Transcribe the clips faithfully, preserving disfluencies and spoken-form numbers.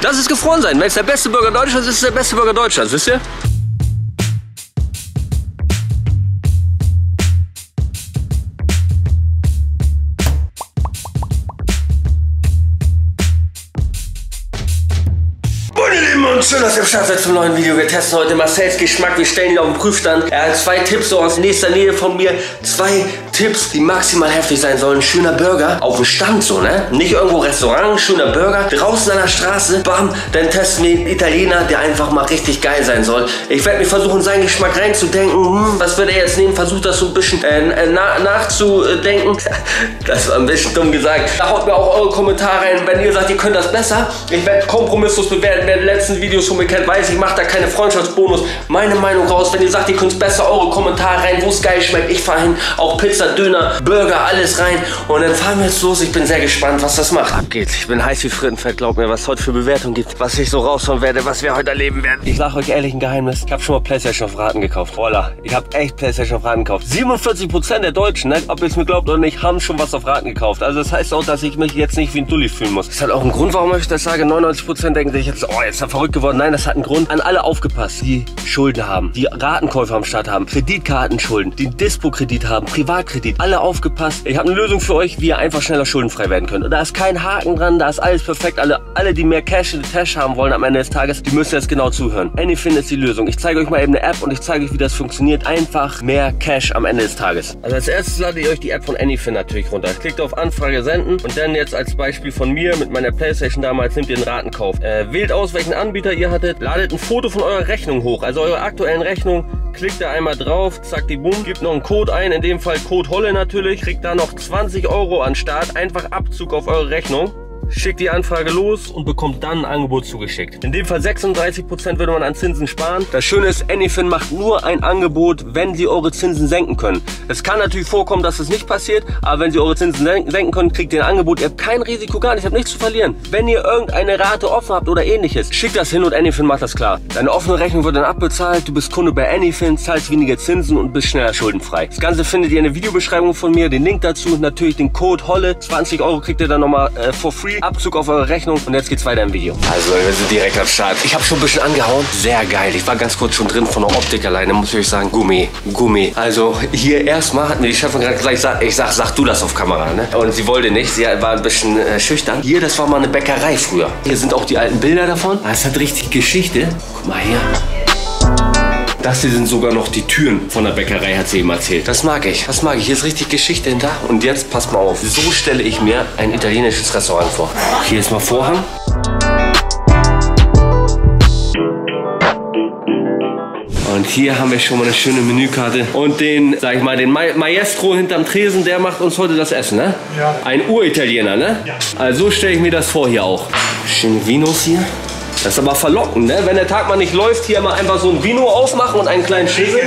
Lass es gefroren sein. Wenn es der beste Burger Deutschlands ist, ist es der beste Burger Deutschlands, wisst ihr? Und schön, dass ihr am Start seid zum neuen Video. Wir testen heute Marcells Geschmack. Wir stellen ihn auf den Prüfstand. Er hat zwei Tipps so aus nächster Nähe von mir. Zwei Tipps, die maximal heftig sein sollen. Schöner Burger auf dem Stand so, ne? Nicht irgendwo Restaurant, schöner Burger. Draußen an der Straße, bam. Dann testen wir einen Italiener, der einfach mal richtig geil sein soll. Ich werde mir versuchen, seinen Geschmack reinzudenken. Hm, was wird er jetzt nehmen? Versucht das so ein bisschen äh, na nachzudenken. Das war ein bisschen dumm gesagt. Da haut mir auch eure Kommentare rein, wenn ihr sagt, ihr könnt das besser. Ich werde kompromisslos bewerten. Wer die letzten Videos von mir kennt, weiß, ich mache da keine Freundschaftsbonus. Meine Meinung raus. Wenn ihr sagt, ihr könnt es besser, eure Kommentare rein, wo es geil schmeckt. Ich fahre hin. Auch Pizza, Döner, Burger, alles rein. Und dann fahren wir jetzt los. Ich bin sehr gespannt, was das macht. Ab geht's. Ich bin heiß wie Frittenfett. Glaubt mir, was es heute für Bewertungen gibt. Was ich so raushauen werde, was wir heute erleben werden. Ich sage euch ehrlich ein Geheimnis. Ich habe schon mal PlayStation auf Raten gekauft. Voila. Ich habe echt PlayStation auf Raten gekauft. siebenundvierzig Prozent der Deutschen, ne, ob ihr es mir glaubt oder nicht, haben schon was auf Raten gekauft. Also das heißt auch, dass ich mich jetzt nicht wie ein Dulli fühlen muss. Das hat auch einen Grund, warum ich das sage. neunundneunzig Prozent denken sich jetzt, oh, jetzt ist er verrückt geworden. Nein, das hat einen Grund. An alle aufgepasst, die Schulden haben, die Ratenkäufe am Start haben, Kreditkartenschulden, die Dispo-Kredit haben, Privatkredit. Alle aufgepasst. Ich habe eine Lösung für euch, wie ihr einfach schneller schuldenfrei werden könnt. Und da ist kein Haken dran, da ist alles perfekt. Alle, alle die mehr Cash in the Tash haben wollen am Ende des Tages, die müssen jetzt genau zuhören. Anyfin ist die Lösung. Ich zeige euch mal eben eine App und ich zeige euch, wie das funktioniert. Einfach mehr Cash am Ende des Tages. Also als erstes lade ich euch die App von Anyfin natürlich runter. Klickt auf Anfrage senden und dann jetzt als Beispiel von mir mit meiner PlayStation damals nehmt ihr einen Ratenkauf. Äh, wählt aus, welchen Anbieter ihr hattet, ladet ein Foto von eurer Rechnung hoch, also eure aktuellen Rechnung. Klickt da einmal drauf, zack die Boom, gibt noch einen Code ein, in dem Fall Code Holle natürlich, kriegt da noch zwanzig Euro an Start, einfach Abzug auf eure Rechnung. Schickt die Anfrage los und bekommt dann ein Angebot zugeschickt. In dem Fall sechsunddreißig Prozent würde man an Zinsen sparen. Das Schöne ist, Anyfin macht nur ein Angebot, wenn sie eure Zinsen senken können. Es kann natürlich vorkommen, dass es nicht passiert, aber wenn sie eure Zinsen senken können, kriegt ihr ein Angebot. Ihr habt kein Risiko, gar nicht, ihr habt nichts zu verlieren. Wenn ihr irgendeine Rate offen habt oder ähnliches, schickt das hin und Anyfin macht das klar. Deine offene Rechnung wird dann abbezahlt, du bist Kunde bei Anyfin, zahlst weniger Zinsen und bist schneller schuldenfrei. Das Ganze findet ihr in der Videobeschreibung von mir, den Link dazu und natürlich den Code Holle. zwanzig Euro kriegt ihr dann nochmal äh, for free. Abzug auf eure Rechnung und jetzt geht's weiter im Video. Also wir sind direkt am Start. Ich habe schon ein bisschen angehauen. Sehr geil. Ich war ganz kurz schon drin von der Optik alleine, muss ich euch sagen. Gummi, Gummi. Also hier erstmal hat mir die Chefin gerade gesagt, ich sag, ich sag, sag du das auf Kamera, ne? Und sie wollte nicht. Sie war ein bisschen äh, schüchtern. Hier, das war mal eine Bäckerei früher. Hier sind auch die alten Bilder davon. Das hat richtig Geschichte. Guck mal hier. Das hier sind sogar noch die Türen von der Bäckerei, hat sie ihm erzählt. Das mag ich, das mag ich. Hier ist richtig Geschichte hinter. Und jetzt, passt mal auf, so stelle ich mir ein italienisches Restaurant vor. Hier ist mal Vorhang. Und hier haben wir schon mal eine schöne Menükarte. Und den, sag ich mal, den Ma Maestro hinterm Tresen, der macht uns heute das Essen, ne? Ja. Ein Uritaliener, ne? Ja. Also so stelle ich mir das vor hier auch. Schöne Vinos hier. Das ist aber verlockend, ne? Wenn der Tag mal nicht läuft, hier mal einfach so ein Vino aufmachen und einen kleinen Schüssel.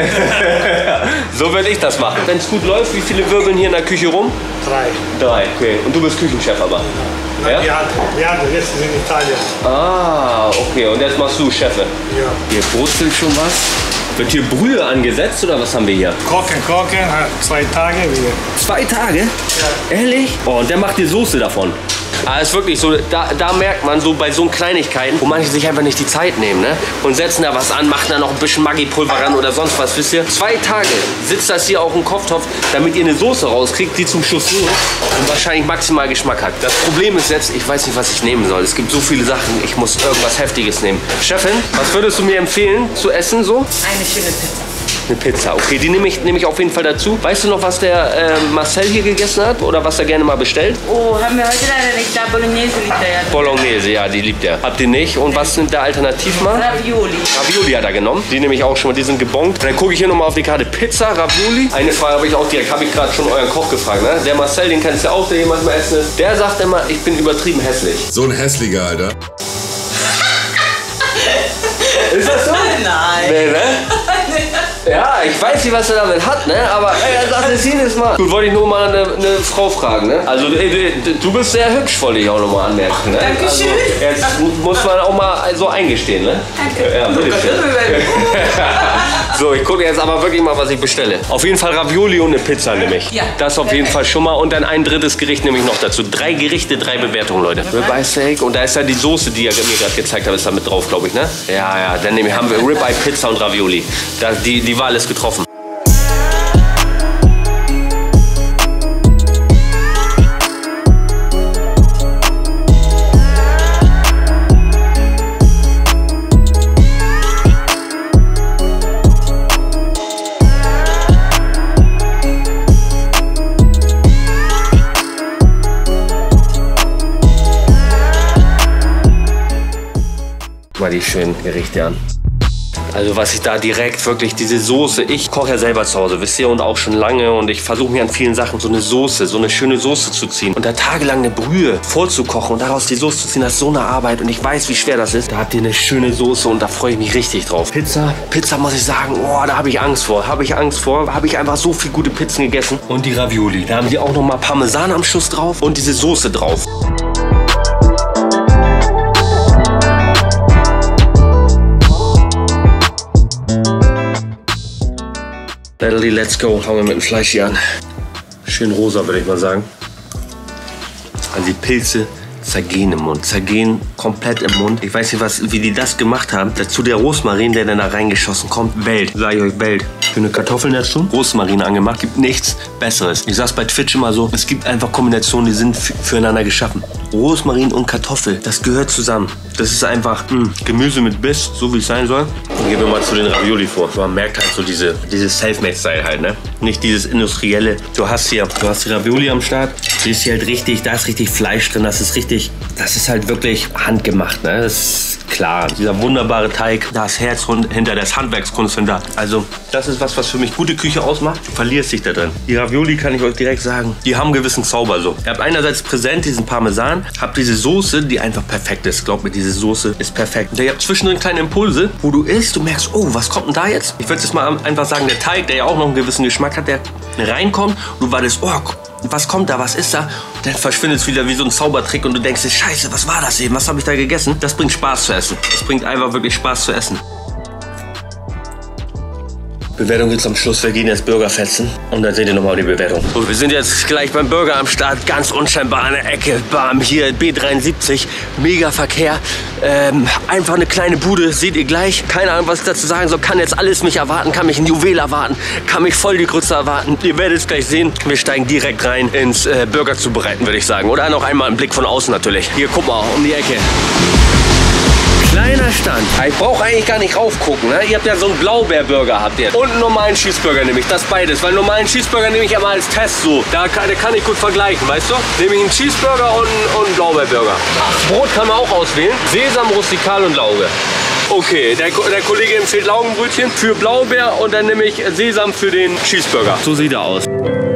So würde ich das machen. Wenn es gut läuft, wie viele wirbeln hier in der Küche rum? Drei. Drei, okay. Und du bist Küchenchef aber? Ja? Ja, ja, jetzt sind in Italien. Ah, okay. Und jetzt machst du Chefe? Ja. Hier brutzelt schon was. Wird hier Brühe angesetzt oder was haben wir hier? Kochen, kochen, zwei Tage wieder. Zwei Tage? Ja. Ehrlich? Oh, und der macht die Soße davon. Aber ist wirklich so, da, da merkt man so bei so Kleinigkeiten, wo manche sich einfach nicht die Zeit nehmen, ne? Und setzen da was an, machen da noch ein bisschen Maggi-Pulver ran oder sonst was, wisst ihr? Zwei Tage sitzt das hier auf dem Kochtopf, damit ihr eine Soße rauskriegt, die zum Schluss so und wahrscheinlich maximal Geschmack hat. Das Problem ist jetzt, ich weiß nicht, was ich nehmen soll. Es gibt so viele Sachen, ich muss irgendwas Heftiges nehmen. Chefin, was würdest du mir empfehlen zu essen so? Eine schöne Pizza. Eine Pizza, okay, die nehme ich, nehm ich auf jeden Fall dazu. Weißt du noch, was der äh, Marcel hier gegessen hat oder was er gerne mal bestellt? Oh, haben wir heute leider nicht. Da Bolognese liegt er ja. Bolognese, ja, die liebt er. Habt ihr nicht? Und was nimmt der alternativ mal? Ravioli. Ravioli hat er genommen. Die nehme ich auch schon mal, die sind gebongt. Dann gucke ich hier nochmal auf die Karte. Pizza, Ravioli. Eine Frage habe ich auch direkt, habe ich gerade schon euren Koch gefragt. Ne? Der Marcel, den kennst du auch, der hier manchmal essen ist. Der sagt immer, ich bin übertrieben hässlich. So ein hässlicher, Alter. Ist das so? Nein. Nee, ne? Ja, ich weiß nicht, was er damit hat, ne? Aber ey, er sagt es jedes Mal. Gut, wollte ich nur mal eine, eine Frau fragen, ne? Also ey, du, du bist sehr hübsch, wollte ich auch noch mal anmerken, ne? Dankeschön. Also, jetzt muss man auch mal so eingestehen, ne? Danke. Ja, bitteschön. So, ich gucke jetzt aber wirklich mal, was ich bestelle. Auf jeden Fall Ravioli und eine Pizza nämlich. Ja. Das auf jeden Fall schon mal. Und dann ein drittes Gericht nämlich noch dazu. Drei Gerichte, drei Bewertungen, Leute. Ribeye Steak. Und da ist ja die Soße, die er mir gerade gezeigt hat, ist da mit drauf, glaube ich, ne? Ja, ja. Dann nämlich haben wir Ribeye, Pizza und Ravioli. Da, die, die Wahl ist getroffen. Mal die schönen Gerichte an. Also was ich da direkt wirklich, diese Soße, ich koche ja selber zu Hause, wisst ihr, und auch schon lange und ich versuche mir an vielen Sachen so eine Soße, so eine schöne Soße zu ziehen und da tagelang eine Brühe vorzukochen und daraus die Soße zu ziehen, das ist so eine Arbeit und ich weiß, wie schwer das ist. Da habt ihr eine schöne Soße und da freue ich mich richtig drauf. Pizza, Pizza muss ich sagen, oh, da habe ich Angst vor, habe ich Angst vor, habe ich einfach so viel gute Pizzen gegessen. Und die Ravioli, da haben die auch noch mal Parmesan am Schuss drauf und diese Soße drauf. Natalie, let's go. Fangen wir mit dem Fleisch hier an. Schön rosa, würde ich mal sagen. Also die Pilze zergehen im Mund, zergehen komplett im Mund. Ich weiß nicht, was, wie die das gemacht haben. Dazu der Rosmarin, der dann da reingeschossen kommt, bellt. Sag ich euch, bellt. Schöne Kartoffeln dazu, Rosmarin angemacht. Gibt nichts Besseres. Ich sag's bei Twitch immer so, es gibt einfach Kombinationen, die sind füreinander geschaffen. Rosmarin und Kartoffel, das gehört zusammen. Das ist einfach mh, Gemüse mit Biss, so wie es sein soll. Und gehen wir mal zu den Ravioli vor. Man merkt halt so diese, dieses Selfmade-Style halt, ne? Nicht dieses industrielle. Du hast hier, du hast die Ravioli am Start. Siehst hier halt richtig, da ist richtig Fleisch drin. Das ist richtig, das ist halt wirklich handgemacht, ne? Das ist klar. Dieser wunderbare Teig, da ist Herz hinter, da ist Handwerkskunst hinter. Also, das ist was, was für mich gute Küche ausmacht. Du verlierst dich da drin. Die Ravioli, kann ich euch direkt sagen, die haben einen gewissen Zauber so. Ihr habt einerseits präsent diesen Parmesan, habt diese Soße, die einfach perfekt ist. Glaubt mir, diese Soße ist perfekt. Und ihr habt zwischendrin kleine Impulse, wo du isst, du merkst, oh, was kommt denn da jetzt? Ich würde jetzt mal einfach sagen, der Teig, der ja auch noch einen gewissen Geschmack hat, der reinkommt, und du wartest, oh, was kommt da, was ist da? Dann verschwindet es wieder wie so ein Zaubertrick und du denkst dir, scheiße, was war das eben? Was habe ich da gegessen? Das bringt Spaß zu essen. Das bringt einfach wirklich Spaß zu essen. Bewertung jetzt am Schluss. Wir gehen jetzt Burger fetzen und dann seht ihr nochmal die Bewertung. So, wir sind jetzt gleich beim Burger am Start. Ganz unscheinbar an der Ecke. Bam, hier B dreiundsiebzig. Mega Verkehr. Ähm, einfach eine kleine Bude. Seht ihr gleich. Keine Ahnung, was ich dazu sagen soll. Kann jetzt alles mich erwarten. Kann mich ein Juwel erwarten. Kann mich voll die Grütze erwarten. Ihr werdet es gleich sehen. Wir steigen direkt rein ins äh, Burger zubereiten, würde ich sagen. Oder noch einmal einen Blick von außen natürlich. Hier, guck mal, um die Ecke. Kleiner Stand. Ich brauche eigentlich gar nicht raufgucken. Ne? Ihr habt ja so einen Blaubeerburger, habt ihr. Und einen normalen Cheeseburger nehme ich. Das beides. Weil einen normalen Cheeseburger nehme ich immer als Test so. Da kann, da kann ich gut vergleichen, weißt du? Nehme ich einen Cheeseburger und, und einen Blaubeerburger. Brot kann man auch auswählen. Sesam, Rustikal und Lauge. Okay, der, der Kollege empfiehlt Laugenbrötchen für Blaubeer und dann nehme ich Sesam für den Cheeseburger. So sieht er aus.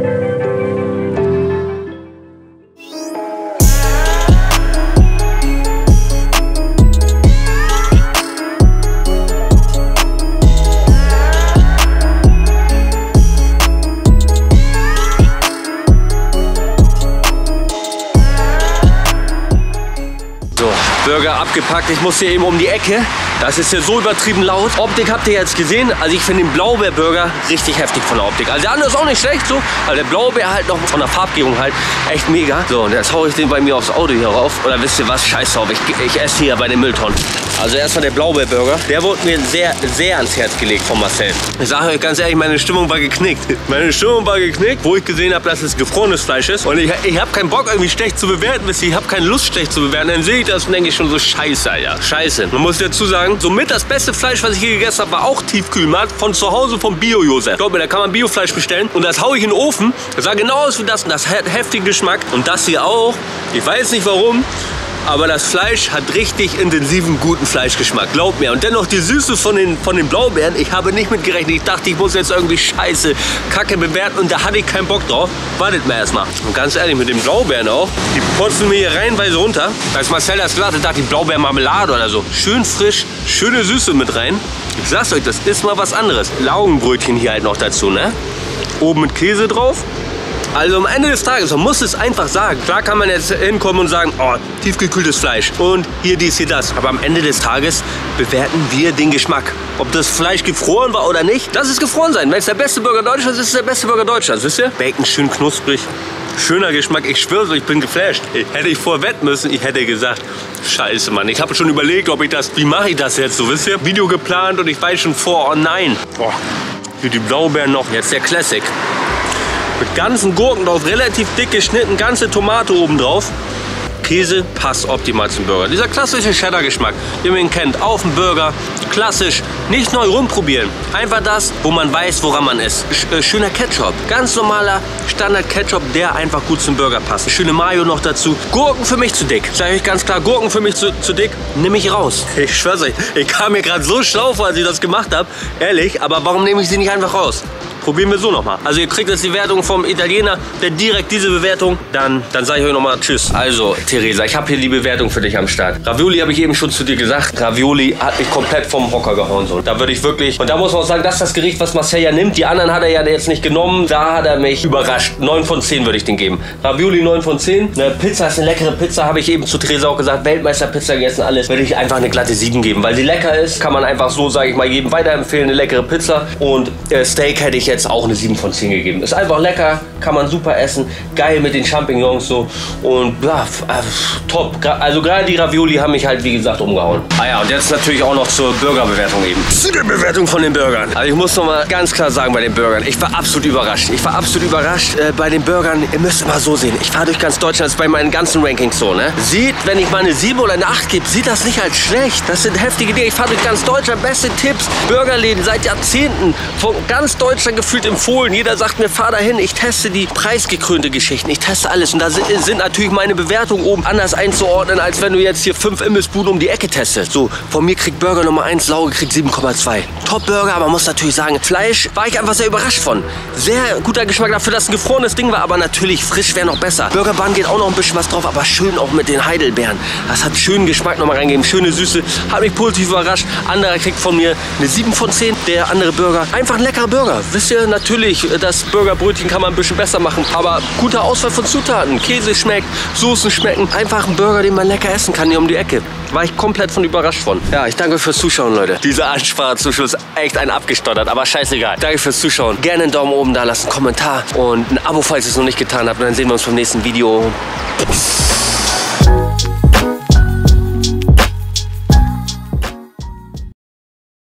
Burger abgepackt. Ich muss hier eben um die Ecke. Das ist ja so übertrieben laut. Optik habt ihr jetzt gesehen. Also ich finde den Blaubeer-Burger richtig heftig von der Optik. Also der andere ist auch nicht schlecht so. Aber der Blaubeer halt noch von der Farbgebung halt echt mega. So, und jetzt haue ich den bei mir aufs Auto hier rauf. Oder wisst ihr was? Scheiß drauf. Ich, ich esse hier bei den Mülltonnen. Also erstmal der Blaubeer-Burger. Der wurde mir sehr, sehr ans Herz gelegt von Marcel. Ich sage euch ganz ehrlich, meine Stimmung war geknickt. Meine Stimmung war geknickt, wo ich gesehen habe, dass es gefrorenes Fleisch ist. Und ich, ich habe keinen Bock, irgendwie schlecht zu bewerten. Wisst ihr, ich habe keine Lust, schlecht zu bewerten. Dann sehe ich das und denke ich schon so, scheiße, ja. Scheiße. Man muss dazu sagen, somit das beste Fleisch, was ich hier gegessen habe, war auch Tiefkühlmarkt von zu Hause vom Bio-Josef. Glaubt mir, da kann man Biofleisch bestellen. Und das haue ich in den Ofen. Das sah genau aus wie das. Und das hat heftigen Geschmack. Und das hier auch. Ich weiß nicht warum. aber das Fleisch hat richtig intensiven, guten Fleischgeschmack. Glaubt mir. Und dennoch die Süße von den, von den Blaubeeren. Ich habe nicht mitgerechnet. Ich dachte, ich muss jetzt irgendwie Scheiße, Kacke bewerten und da hatte ich keinen Bock drauf. Wartet mal erstmal. Und ganz ehrlich, mit den Blaubeeren auch, die putzen mir hier reihenweise runter. Als Marcel das gesagt hat, dachte ich Blaubeermarmelade oder so. Schön frisch, schöne Süße mit rein. Ich sag's euch, das ist mal was anderes. Laugenbrötchen hier halt noch dazu, ne? Oben mit Käse drauf. Also am Ende des Tages, man muss es einfach sagen. Klar kann man jetzt hinkommen und sagen, oh, tiefgekühltes Fleisch und hier dies, hier das. Aber am Ende des Tages bewerten wir den Geschmack. Ob das Fleisch gefroren war oder nicht, lass es gefroren sein. Wenn es der beste Burger Deutschlands ist, ist es der beste Burger Deutschlands, wisst ihr? Bacon schön knusprig, schöner Geschmack. Ich schwöre, ich bin geflasht. Hätte ich vorher wetten müssen, ich hätte gesagt, scheiße, Mann. Ich habe schon überlegt, ob ich das, wie mache ich das jetzt so, wisst ihr? Video geplant und ich weiß schon vor, oh nein. Oh, hier die Blaubeeren noch, jetzt der Classic. Mit ganzen Gurken drauf, relativ dick geschnitten, ganze Tomate oben drauf. Käse passt optimal zum Burger. Dieser klassische Cheddar-Geschmack, den man ihn kennt, auf dem Burger, klassisch, nicht neu rumprobieren. Einfach das, wo man weiß, woran man ist. Schöner Ketchup, ganz normaler Standard-Ketchup, der einfach gut zum Burger passt. Schöne Mayo noch dazu. Gurken für mich zu dick. Sag ich euch ganz klar, Gurken für mich zu, zu dick, nehme ich raus. Ich schwör's euch, ich kam mir gerade so schlau vor, als ich das gemacht habe. Ehrlich, aber warum nehme ich sie nicht einfach raus? Probieren wir so nochmal. Also ihr kriegt jetzt die Wertung vom Italiener, der direkt diese Bewertung, dann, dann sage ich euch nochmal Tschüss. Also Theresa, ich habe hier die Bewertung für dich am Start. Ravioli habe ich eben schon zu dir gesagt. Ravioli hat mich komplett vom Hocker gehauen. So. Da würde ich wirklich, und da muss man auch sagen, das ist das Gericht, was Marcel ja nimmt. Die anderen hat er ja jetzt nicht genommen. Da hat er mich überrascht. neun von zehn würde ich den geben. Ravioli neun von zehn. Eine Pizza ist eine leckere Pizza, habe ich eben zu Theresa auch gesagt. Weltmeister-Pizza gegessen, alles. Würde ich einfach eine glatte sieben geben. Weil sie lecker ist, kann man einfach so, sage ich mal, jedem weiterempfehlen. Eine leckere Pizza. Und äh, Steak hätte ich jetzt auch eine sieben von zehn gegeben. Ist einfach lecker, kann man super essen, geil mit den Champignons so und ja, äh, top. Also gerade die Ravioli haben mich halt wie gesagt umgehauen. Ah ja, und jetzt natürlich auch noch zur Burgerbewertung eben. Zu der Bewertung von den Burgern. Also ich muss noch mal ganz klar sagen bei den Burgern, ich war absolut überrascht. Ich war absolut überrascht äh, bei den Burgern. Ihr müsst immer so sehen. Ich fahre durch ganz Deutschland, das ist bei meinen ganzen Rankings so, ne? Sieht, wenn ich mal eine sieben oder eine acht gebe, sieht das nicht als schlecht. Das sind heftige Dinge. Ich fahre durch ganz Deutschland, beste Tipps, Burgerläden seit Jahrzehnten, von ganz Deutschland gefühlt empfohlen. Jeder sagt mir, fahr dahin, ich teste die preisgekrönte Geschichten, ich teste alles. Und da sind, sind natürlich meine Bewertungen oben anders einzuordnen, als wenn du jetzt hier fünf Imbissbuden um die Ecke testest. So, von mir kriegt Burger Nummer eins, Lauge kriegt sieben Komma zwei. Top-Burger, aber man muss natürlich sagen, Fleisch war ich einfach sehr überrascht von. Sehr guter Geschmack dafür, dass es ein gefrorenes Ding war, aber natürlich frisch wäre noch besser. Burgerbahn geht auch noch ein bisschen was drauf, aber schön auch mit den Heidelbeeren. Das hat schönen Geschmack nochmal reingegeben, schöne Süße, hat mich positiv überrascht. Anderer kriegt von mir eine sieben von zehn, der andere Burger. Einfach ein leckerer Burger. Wisst ihr, natürlich, das Burgerbrötchen kann man ein bisschen besser machen, aber guter Auswahl von Zutaten. Käse schmeckt, Soßen schmecken. Einfach ein Burger, den man lecker essen kann hier um die Ecke. War ich komplett von überrascht von. Ja, ich danke fürs Zuschauen, Leute. Diese Ansprache zum Schluss echt einen abgestottert, aber scheißegal. Danke fürs Zuschauen. Gerne einen Daumen oben da lassen, einen Kommentar und ein Abo, falls ihr es noch nicht getan habt. Und dann sehen wir uns beim nächsten Video. Peace.